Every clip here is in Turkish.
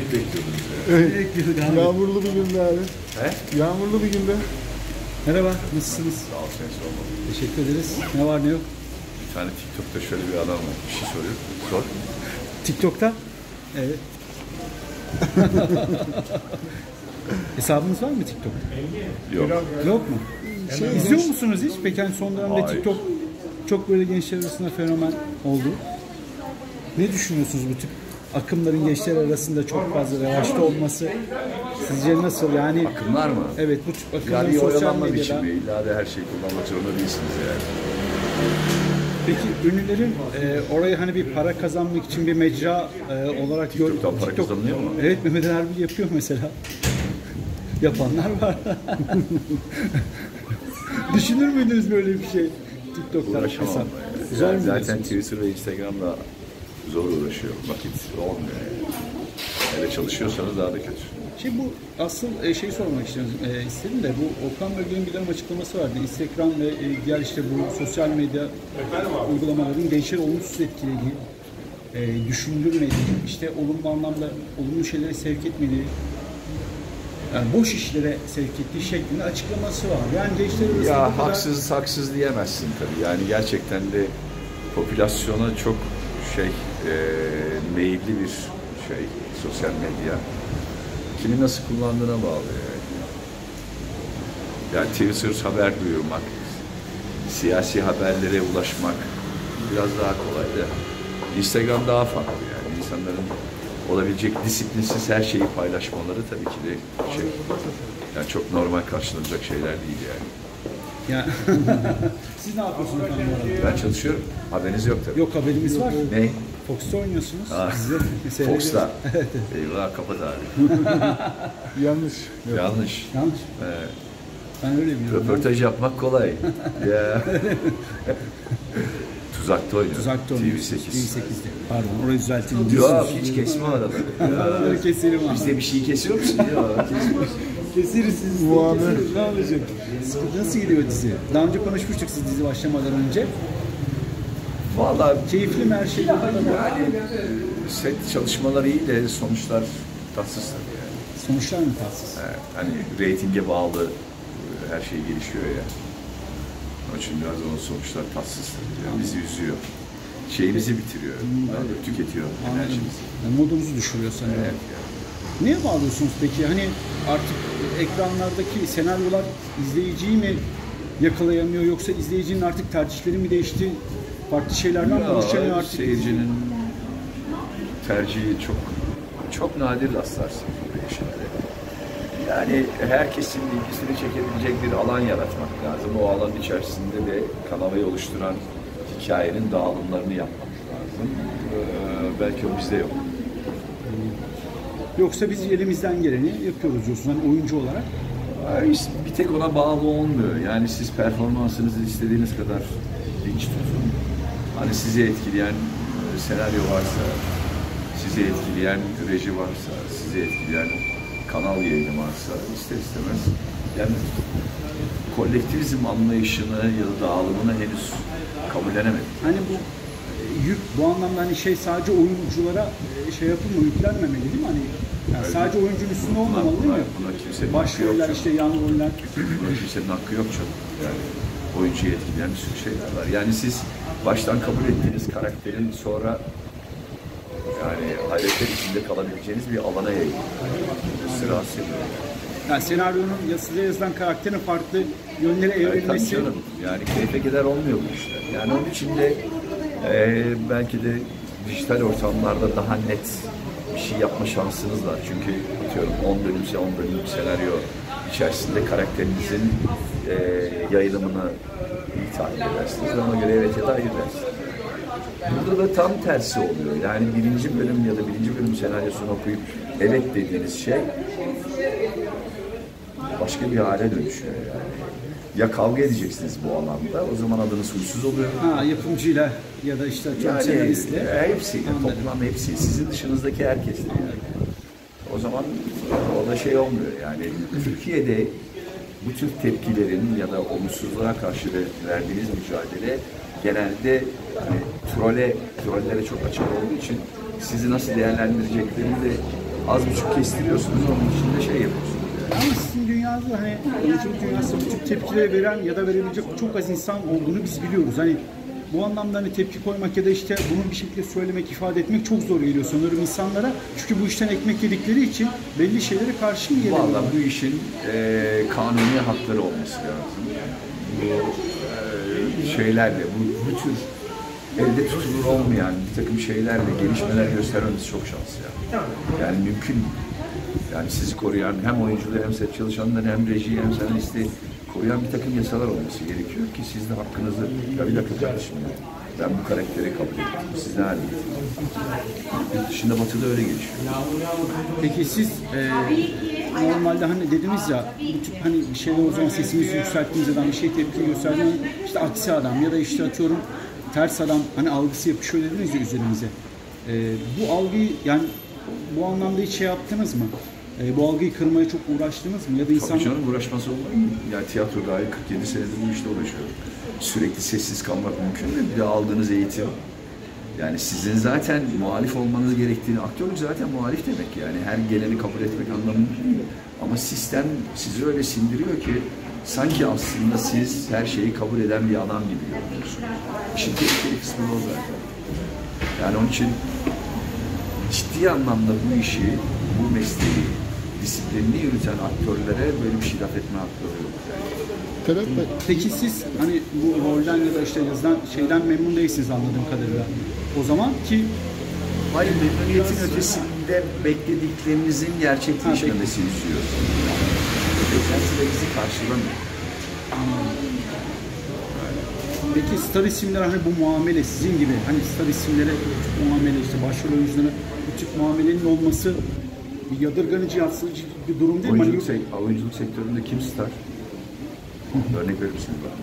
bekliyordunuz ya. Evet. Yağmurlu bir günde abi. He? Yağmurlu bir günde. Merhaba, nasılsınız? Sağ ol, sen sorma. Teşekkür ederiz. Ne var ne yok? Bir tane TikTok'ta şöyle bir adam var. Bir şey soruyor. Sor. TikTok'ta? Evet. Hesabınız var mı TikTok'ta? Yok. Yok mu? İzliyor musunuz hiç? Peki hani son dönemde Hayır. TikTok çok böyle gençler arasında fenomen oldu. Ne düşünüyorsunuz bu tip akımların gençler arasında çok fazla revaçta olması? Sizce nasıl yani? Akımlar mı? Evet, bu tip akımların Yani sosyal oyalanma medyada. biçimi. İlla da her şeyi kullanmak zorunda değilsiniz yani. Peki ünlülerin orayı hani bir para kazanmak için bir mecra olarak TikTok'tan para kazanılıyor mu? Evet, Mehmet Ali Erbil yapıyor mesela. Yapanlar var. Düşünür müydünüz böyle bir şey? TikTok'tan Uğraşamam. hesap. Yani. Zor mu Zaten diyorsunuz? Twitter ve Instagram'da zor uğraşıyor. Vakit olmuyor yani. Hele çalışıyorsanız daha da kötü. Bu asıl şeyi sormak istedim de bu Okan Bölge'nin bir dönem açıklaması vardı. Instagram ve diğer işte bu sosyal medya uygulamaların gençleri olumsuz etkilediği, düşündürmediği, işte olumlu anlamda olumlu şeylere sevk etmediği, yani boş işlere sevk ettiği şeklinde açıklaması var. Yani gençler arasında Ya bu kadar... haksız diyemezsin tabii. Yani gerçekten de popülasyona çok meyilli bir sosyal medya. Kimi nasıl kullandığına bağlı yani. Yani Twitter haber duyurmak, siyasi haberlere ulaşmak biraz daha kolay da. Instagram daha farklı yani. İnsanların olabilecek disiplinsiz her şeyi paylaşmaları tabii ki de yani çok normal karşılanacak şeyler değil yani. Ya. Siz ne yapıyorsunuz efendim? Ben çalışıyorum. Haberiniz yok tabii. Yok, haberimiz var. Ne? Fox'ta oynuyorsunuz. Fox'ta. Eyvah kapat abi. Yanlış. Yanlış. Yanlış. Ben öyle biliyorum. Röportaj yapmak kolay. Ya. Tuzakta oynuyor. Tuzakta oynuyor. TV8. TV8'de. Pardon, orayı düzelteyim. Yok hiç kesme araları. Araları keselim abi. Bizde bir şey kesiyor musun? Ya, Keseriz siz. Muammer. Ne olacak? Nasıl gidiyor dizi? Daha önce konuşmuştuk siz dizi başlamadan önce. vallahi Keyifli mi her şey? yani set çalışmaları iyi de sonuçlar tatsız tabii yani. Sonuçlar mı tatsız? Hani reytinge bağlı her şey gelişiyor ya. Onun için biraz onun sonuçlar tatsız tabii. Yani bizi üzüyor. Şeyimizi bitiriyor. Tüketiyor enerjimizi. Yani modunuzu düşürüyor sanırım. Evet, yani. Neye bağlıyorsunuz peki? Hani artık ekranlardaki senaryolar izleyiciyi mi yakalayamıyor, yoksa izleyicinin artık tercihleri mi değişti? Farklı şeylerden konuşamıyor artık. Seyircinin tercihi çok nadir rastlarsın böyle şeylere. Yani herkesin ilgisini çekebilecek bir alan yaratmak lazım. O alan içerisinde de kanavayı oluşturan hikayenin dağılımlarını yapmak lazım. Belki o bizde yok. Yoksa biz elimizden geleni yapıyoruz diyorsunuz hani oyuncu olarak. Bir tek ona bağlı olmuyor. Yani siz performansınızı istediğiniz kadar dinç tutun. Hani sizi etkileyen senaryo varsa, sizi etkileyen reji varsa, sizi etkileyen kanal yayını varsa ister istemez yani kolektivizm anlayışını ya da dağılımını henüz kabullenemedik. Hani bu yük bu anlamda hani sadece oyunculara yapılmıyor, yüklenmemeli değil mi? Hani yani sadece oyuncunun üstünde olmamalı değil mi? Buna kimsenin hakkı yok. Başroller yan roller. Buna kimsenin hakkı yok çok. Yani oyuncuyu etkileyen bir sürü şeyler var. Yani siz baştan kabul ettiğiniz karakterin sonra yani hayretler içinde kalabileceğiniz bir alana yayılıyor. Sırası. Yani senaryonun yazıda yazılan karakterin farklı yönlere evrilmesi. Yani keyfe keder olmuyor bu işler. Yani onun için de belki de dijital ortamlarda daha net bir şey yapma şansınız var. Çünkü atıyorum 10 bölümse 10 bölümlük senaryo içerisinde karakterinizin yayılımını iyi takip edersiniz ve ona göre evet ya da hayır dersiniz. Burada da tam tersi oluyor. Yani birinci bölüm ya da birinci bölüm senaryosunu okuyup evet dediğiniz şey başka bir hale dönüşüyor yani. Ya kavga edeceksiniz bu alanda, o zaman adınız huysuz oluyor. Yapımcıyla ya da işte senaristle. Hepsiyle, toplam hepsi. Sizin dışınızdaki herkesle yani. O zaman o da olmuyor yani. Türkiye'de bu tür tepkilerin ya da olumsuzluğa karşı verdiğiniz mücadele genelde trollere çok açık olduğu için sizi nasıl değerlendireceklerini de az buçuk kestiriyorsunuz, onun içinde şey yapıyorsunuz. Ama sizin dünyada hani oyunculuk dünyasında bu tür tepkileri veren ya da verebilecek çok az insan olduğunu biz biliyoruz. Hani bu anlamda hani tepki koymak ya da işte bunu bir şekilde söylemek, ifade etmek çok zor geliyor sanırım insanlara. Çünkü bu işten ekmek yedikleri için belli şeylere karşı mı geliyorlar? Vallahi bu işin kanuni hakları olması lazım. Bu şeylerle, bu tür elde tutulur olmayan bir takım şeylerle gelişmeler göstermemiz çok şanslı yani. Yani mümkün. Yani sizi koruyan hem oyunculuğu hem set çalışanları hem rejiyi hem senaristi koruyan bir takım yasalar olması gerekiyor ki siz de hakkınızı, ya bir dakika kardeşim ya, ben bu karakteri kabul ettim, siz ne halde yurt dışında Batı'da öyle gelişiyor. Peki siz normalde hani dediniz ya bu tip hani bir şeyler o zaman sesimizi yükselttiğimiz adam bir şey tepki gösterdiğimiz işte aksi adam ya da işte atıyorum ters adam hani algısı yapışıyor dediniz ya üzerimize. Bu algıyı yani bu anlamda hiç şey yaptınız mı? Bu algıyı kırmaya çok uğraştınız mı? Ya da insan... Tabii canım, uğraşması olur mu? Yani tiyatro dahi 47 senedir bu işte uğraşıyorum. Sürekli sessiz kalmak mümkün mü? Bir de aldığınız eğitim. Yani sizin zaten muhalif olmanız gerektiğini, aktörlük zaten muhalif demek yani. Her geleni kabul etmek anlamında değil. Ama sistem sizi öyle sindiriyor ki sanki aslında siz her şeyi kabul eden bir adam gibi görünüyorsunuz. İşin tehlikeli kısmı o zaten. Yani onun için ciddi anlamda bu işi, bu mesleği, disiplinini yürüten aktörlere böyle bir şey laf etme hakları yok. Yani. Peki siz hani bu rolden ya da işte yazılan şeyden memnun değilsiniz anladığım kadarıyla. O zaman ki hayır, memnuniyetin ötesinde beklediklerinizin gerçekleşmemesini istiyorsunuz. Beklentilerinizi karşılamıyor. Peki star isimler hani bu muamele sizin gibi hani star isimlere bu muamele işte başrol oyunculara bu tip muamelenin olması bir yadırganıcı, yadsıcı bir durum değil mi? Oyunculuk sektöründe kim star? Örnek verir misiniz bana?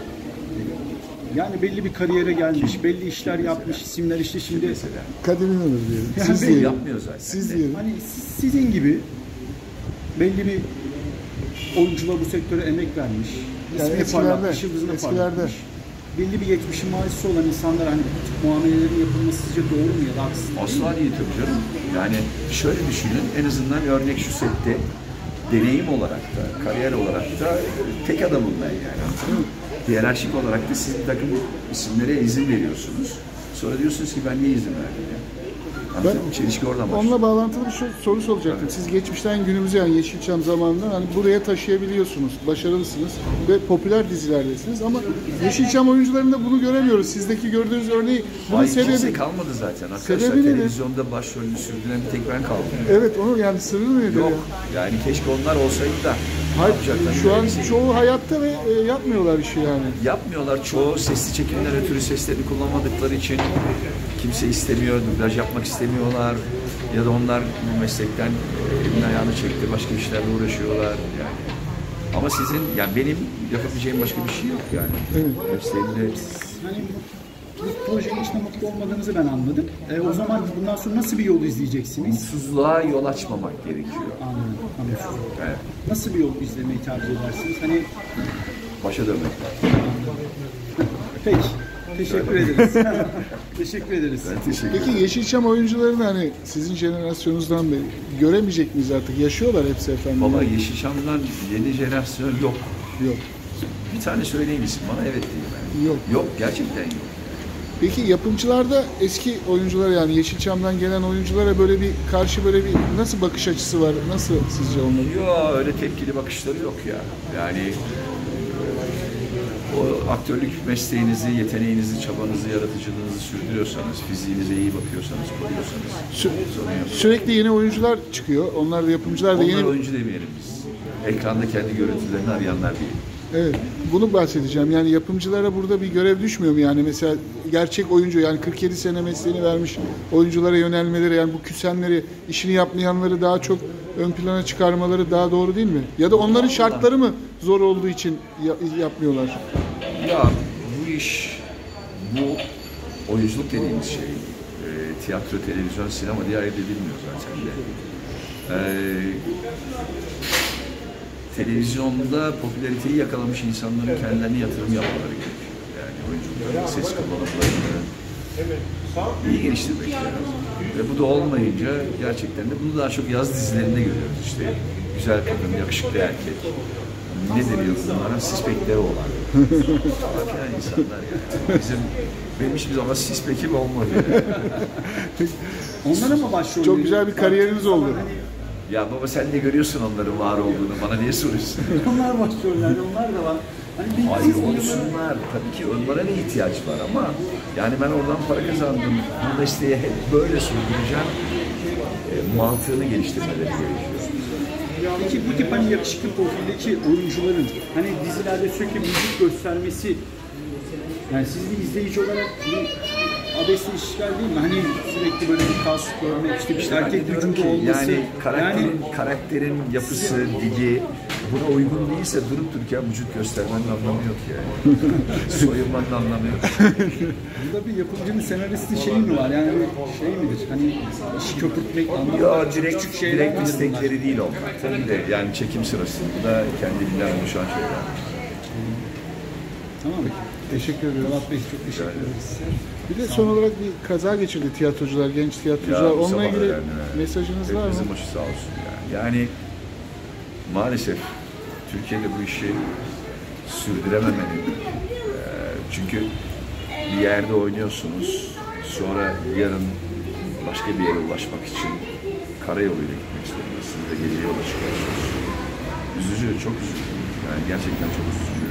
Yani belli bir kariyere gelmiş, belli işler yapmış isimler işte şimdi Mesela. Kadir İnanır diyelim. Yani Siz belli diyelim. Yapmıyor zaten. Siz diyelim. hani sizin gibi belli bir oyuncular bu sektöre emek vermiş, Yani ismini parlatmış, yıldızını parlatmış. Belli bir geçmişin mazisi olan insanlar hani bu tip muamelelerin yapılması sizce doğru mu ya da haksız mı? Asla değil tabii canım. Yani şöyle düşünün, en azından örnek şu sette deneyim olarak da, kariyer olarak da tek adamım ben yani. Hiyerarşik olarak da siz bir takım isimlere izin veriyorsunuz. Sonra diyorsunuz ki ben niye izin verdim yani? Ben çelişki oradan başlıyor. Onunla bağlantılı bir soru soracaktım. Siz geçmişten günümüze yani Yeşilçam zamanından hani buraya taşıyabiliyorsunuz, başarılısınız ve popüler dizilerdesiniz ama Yeşilçam oyuncularında bunu göremiyoruz. Sizdeki gördüğünüz örneği bunun Hayır, kimse sebebi kalmadı zaten arkadaşlar. Sebebi nedir? Televizyonda başrolünü sürdüren bir tek ben kaldım. Evet, onu yani sırrı nedir? Yok, ya? yani keşke onlar olsaydı da Hayır, yapacaklar? şu an çoğu hayatta ve yapmıyorlar işi yani. Yapmıyorlar. Çoğu sesli çekimden ötürü seslerini kullanmadıkları için kimse istemiyor, dublaj yapmak istemiyorlar. Ya da onlar bu meslekten elini ayağını çekti, başka işlerle uğraşıyorlar yani. Ama sizin, yani benim yapabileceğim başka bir şey yok yani. Evet. Mesleğimde. Hani bu projenin içinde mutlu olmadığınızı ben anladım. O zaman bundan sonra nasıl bir yol izleyeceksiniz? Mutsuzluğa yol açmamak gerekiyor. Anladım. Evet. Nasıl bir yol izlemeyi tercih edersiniz? Hani Başa dönmek lazım. peki. Teşekkür ederiz. Teşekkür ederiz. Ben teşekkür ederim. Peki Yeşilçam oyuncularını hani sizin jenerasyonunuzdan beri göremeyecek miyiz artık? Yaşıyorlar hepsi efendim. Valla Yeşilçam'dan yeni jenerasyon yok. Yok. Bir tane söyleyin isim bana, evet diyeyim ben. Yok. Yok, gerçekten yok. Peki yapımcılarda eski oyuncular yani Yeşilçam'dan gelen oyunculara böyle bir karşı böyle bir nasıl bakış açısı var? Nasıl sizce onların? Yok, öyle tepkili bakışları yok ya. Yani o aktörlük mesleğinizi, yeteneğinizi, çabanızı, yaratıcılığınızı sürdürüyorsanız, fiziğinize iyi bakıyorsanız, koruyorsanız sorun yok. Sürekli yeni oyuncular çıkıyor. Onlar da yapımcılar da Onlar yeni... oyuncu demeyelim biz. Ekranda kendi görüntülerini arayanlar değil. Evet, bunu bahsedeceğim. Yani yapımcılara burada bir görev düşmüyor mu? Yani mesela gerçek oyuncu yani 47 sene mesleğini vermiş oyunculara yönelmeleri yani bu küsenleri, işini yapmayanları daha çok ön plana çıkarmaları daha doğru değil mi? Ya da onların şartları mı zor olduğu için yapmıyorlar? Ya bu iş, bu oyunculuk dediğimiz şey, tiyatro, televizyon, sinema diye ayırt edilmiyor zaten de. Televizyonda popülariteyi yakalamış insanların kendilerine yatırım yapmaları gerekiyor. Yani oyunculukların ses kullanımlarını, iyi geliştirmek lazım. Ve bu da olmayınca gerçekten de bunu daha çok yaz dizilerinde görüyoruz. İşte güzel kadın, yakışıklı erkek. Ne deniyor bunlara? Sispekleri olan. Salak yani insanlar yani. Benim hiçbir zaman sispekim olmadı. Yani. Onlara mı başrol? Çok güzel bir kariyeriniz oldu. Ya baba sen de görüyorsun onların var olduğunu. Bana niye soruyorsun? Onlar başroller, onlar da var. Hani bir Hayır olsunlar. Tabii ki onlara ne ihtiyaç var ama yani ben oradan para kazandım. Bu mesleği hep böyle sürdüreceğim. Mantığını geliştirmeleri gerekiyor. Peki bu tip hani yakışıklı profildeki oyuncuların hani dizilerde sürekli müzik göstermesi, yani siz bir izleyici olarak bir abesle işgal değil mi? Hani sürekli böyle bir kas görmek, işte bir erkek vücudu olması. Yani karakterin yapısı, dili buna uygun değilse durup dururken vücut göstermenin anlamı yok yani. Soyunmanın anlamı yok. Burada bir yapımcının senaristin şeyi mi var? Yani bir şey midir? Hani işi köpürtmek anlamında Ya küçük şeyler direkt midir istekleri değil onlar. Tabii de yani çekim sırasında kendiliğinden oluşan şeyler. Tamam mı? Teşekkür ederim. Polat Bey çok teşekkür ederiz. Bir de son olarak bir kaza geçirdi tiyatrocular, genç tiyatrocular. Ya, Onunla sabah ilgili yani, mesajınız var mı? Hepimizin başı sağ olsun yani. Yani maalesef Türkiye'de bu işi sürdürememenin çünkü bir yerde oynuyorsunuz, sonra yarın başka bir yere ulaşmak için karayoluyla gitmek zorundasınız ve gece yola çıkıyorsunuz. Üzücü, çok üzücü. Yani gerçekten çok üzücü.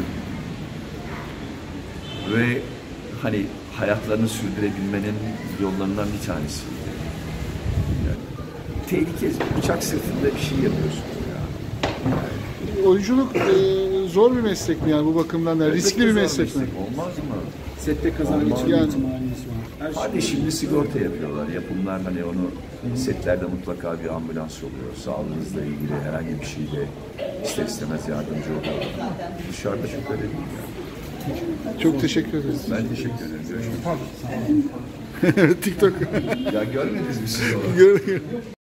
Ve hani hayatlarını sürdürebilmenin yollarından bir tanesi. Yani, tehlike, bıçak sırtında bir şey yapıyorsunuz ya. Oyunculuk zor bir meslek mi yani bu bakımdan da? Riskli bir meslek mi? Olmaz mı? Sette kaza Olmaz. geçirme Yani- ihtimaliniz var. Her şey. Hadi şimdi sigorta yapıyorlar. Yapımlar hani onu setlerde mutlaka bir ambulans oluyor. Sağlığınızla ilgili herhangi bir şeyde ister istemez yardımcı oluyor. Dışarıda çok öyle değil yani. Çok teşekkür ederiz. Ben teşekkür ederim. Görüşmek üzere. TikTok. Ya görmediniz mi siz onu?